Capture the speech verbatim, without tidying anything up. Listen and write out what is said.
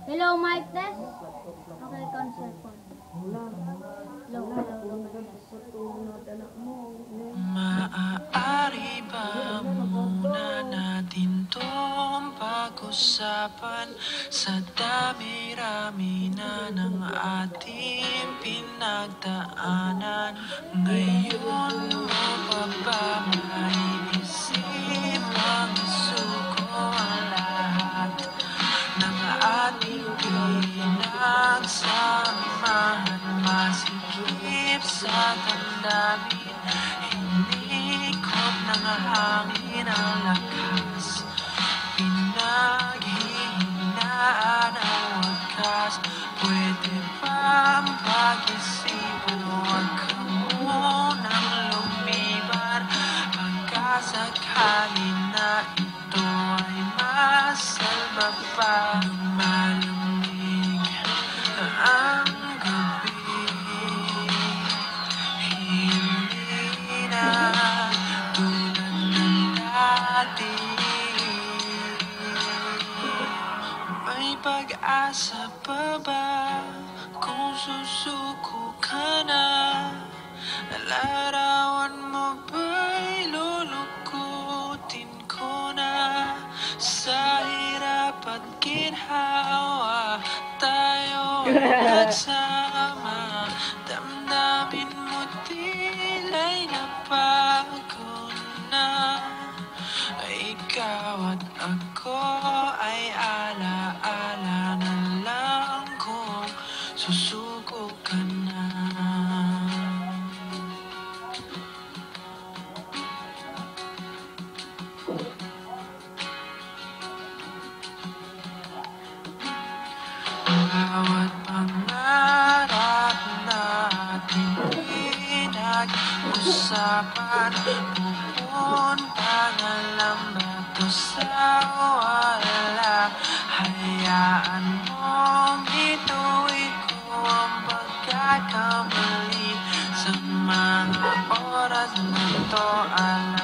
Hello, mic test. Okay, concert po. Hello, hello, Maaari ba muna natin tong pag-usapan sa dami-rami na ng ating pinagdaanan? Ngayon mo pa ba maiisip ang isuko ang lahat ng ating pinagsamahan? Masikip sa damdamin, hinikot ng hangin ang lakas, pinaghihinaan ang wagas. Pwede bang pag-isipan, huwag ka munang lumiban, pagkasakali na ito ay masalba pa. Lumalamig ang gabi, hindi na tulad ng dati. May pag-asa pa ba kung susuko ka na? Larawan mo ba'y lulukutin ko na? Sa hirap at ginhawa tayo nagsama, damdamin mo tila'y nabago na. Ikaw at ako ay ala-ala na lang kung susuko ka na. Bawat pangarap natin pinag-usapan, pupunta nga lang ba to sa wala? Hayaan mong ituwi ko ang pagkakamali sa mga oras na to. Alam